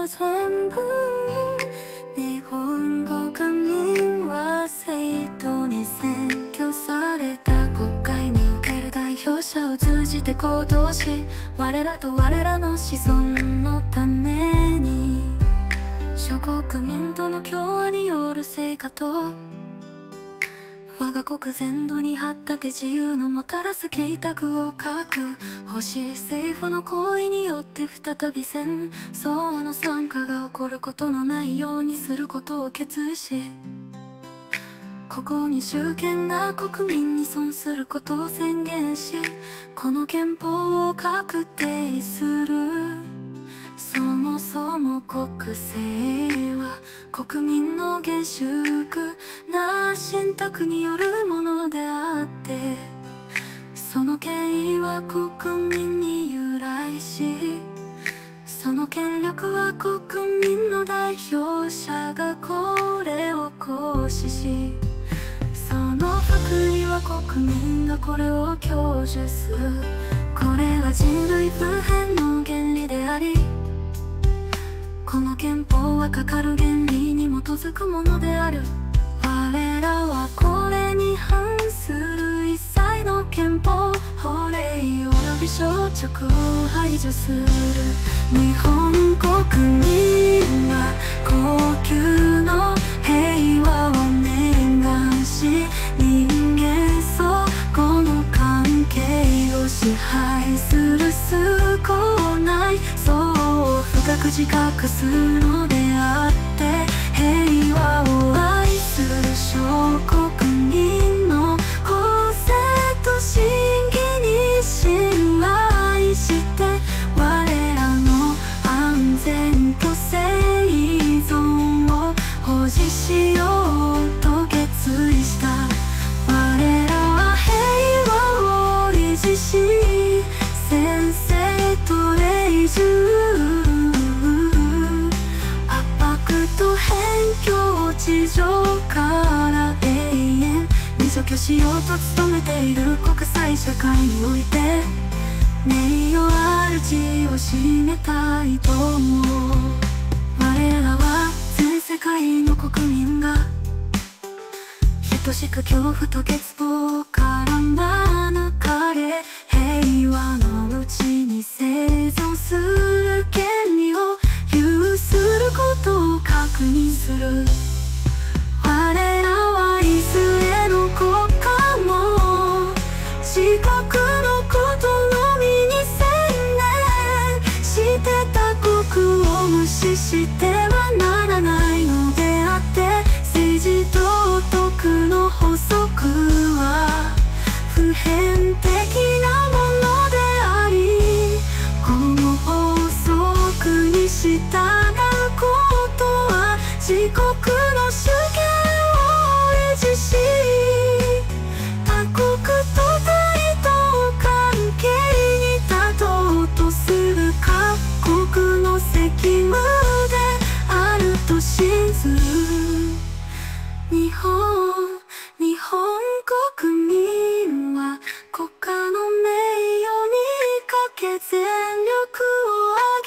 全部日本国民は生徒に占拠された国会における代表者を通じて行動し、我らと我らの子孫のために諸国民との共和による成果と我が国全土に発達自由のもたらす計画を確保し、政府の行為によって再び戦争の惨禍が起こることのないようにすることを決意し、ここに主権が国民に損することを宣言し、この憲法を確定する。そもそも国政は国民の厳粛な信託によるものであって、その権威は国民に由来し、その権力は国民の代表者がこれを行使し、その福利は国民がこれを享受する。これは人類普遍の原理であり、この憲法はかかる原理に基づくものである。我らはこれに反する一切の憲法法令及び消直を排除する。日本国民は恒久の平和を願し、人間相互の関係を支配する健ないそう深く自覚するのであって、平和を愛する諸国民の公正と真偽に信頼して、我らの安全と生存を保持しようと決意した。我らは平和を維持し、先生と永住と辺境地上から永遠に除去しようと努めている国際社会において、名誉ある地位を占めたいと思う。我らは全世界の国民が等しく恐怖と欠乏から免れ、平和のうちに生存する権利を有することを確認する。我らはいずれの国家も自国のことのみに専念して他国を無視してはならないのであって、政治道徳の法則は普遍的なものであり、この法則に従うことは自国の主権を維持し、他国と対等関係に立とうとする各国の責務であると信ずる。日本国民は国家の名誉にかけ全力を